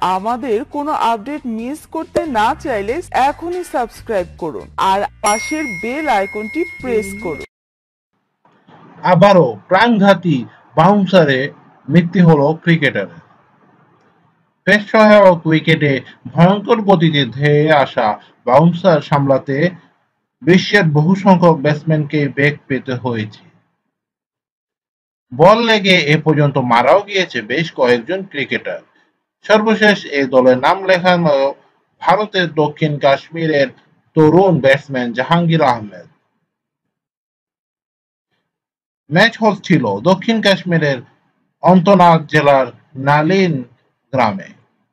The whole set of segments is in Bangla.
আমাদের কোনো আপডেট মিস করতে না চাইলে এখনই সাবস্ক্রাইব করুন আর পাশের বেল আইকনটি প্রেস করুন। আবারও প্রাণঘাতী বাউন্সারে মৃত্যু হলো ক্রিকেটারের। পেস সহায়ক উইকেটে ভয়ঙ্কর গতিতে ধেয়ে আসা বাউন্সার সামলাতে বিশ্বের বহু সংখ্যক ব্যাটসম্যানকে বেগ পেতে হয়েছে। বল লেগে এ পর্যন্ত মারাও গিয়েছে বেশ কয়েকজন ক্রিকেটার। সর্বশেষ এ দলে নাম লেখানো ভারতের দক্ষিণ কাশ্মীরের তরুণ ব্যাটসম্যান জাহাঙ্গীর আহমেদ। ম্যাচ হচ্ছিল দক্ষিণ কাশ্মীরের অন্তনাগ জেলার নালিন গ্রামে।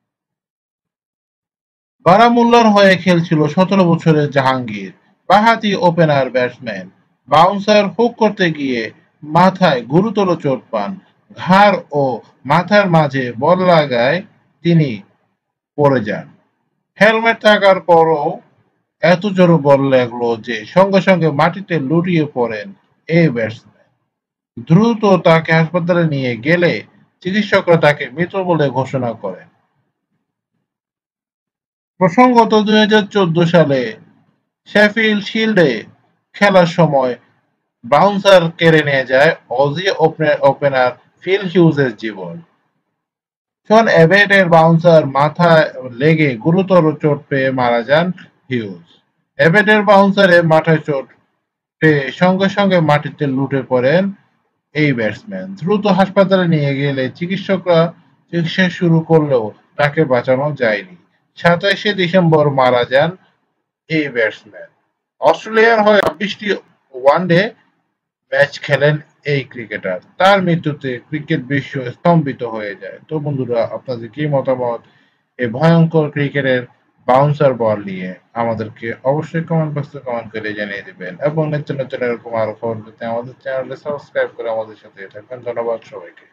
বারামুল্লার হয়ে খেলছিল ১৭ বছরের জাহাঙ্গীর। বাঁহাতি ওপেনার ব্যাটসম্যান বাউন্সার হুক করতে গিয়ে মাথায় গুরুতর চোট পান। ঘাড় ও মাথার মাঝে বল লাগায় তিনি পড়ে যান। হেলমেট থাকার পরও এত জোরে বল লাগলো যে সঙ্গে সঙ্গে মাটিতে লুটিয়ে পড়েন এই ব্যাটসম্যান। দ্রুত তাকে হাসপাতালে নিয়ে গেলে চিকিৎসকরা তাকে মৃত বলে ঘোষণা করেন। প্রসঙ্গত ২০১৪ সালে শেফিল্ড শিল্ডে খেলার সময় বাউন্সার কেড়ে নিয়ে যায় অজি ওপেনার ফিল হিউজের জীবন। শন এবেটের বাউন্সার মাথায় লেগে গুরুতর চোট পেয়ে মারা যান হিউজ। এবেটের বাউন্সারে মাথায় চোট পেয়ে সঙ্গে সঙ্গে মাটিতে লুটে পড়েন এই ব্যাটসম্যান। দ্রুত হাসপাতালে নিয়ে গেলে চিকিৎসকরা চিকিৎসা শুরু করলেও তাকে বাঁচানো যায়নি। ২৭শে ডিসেম্বর মারা যান এই ব্যাটসম্যান। অস্ট্রেলিয়ার হয়ে ২৬টি ওয়ানডে ম্যাচ খেলেন এই ক্রিকেটার। তার মৃত্যুতে ক্রিকেট বিশ্ব স্তম্ভিত হয়ে যায়। তো বন্ধুরা, আপনাদের কি মতামত এই ভয়ঙ্কর ক্রিকেটের বাউন্সার বল নিয়ে? আমাদেরকে অবশ্যই কমেন্ট বক্সে কমেন্ট করে জানিয়ে দিবেন এবং নিত্য নতুন এরকম আরো খবর পেতে আমাদের চ্যানেলটি সাবস্ক্রাইব করে আমাদের সাথে থাকবেন। ধন্যবাদ সবাইকে।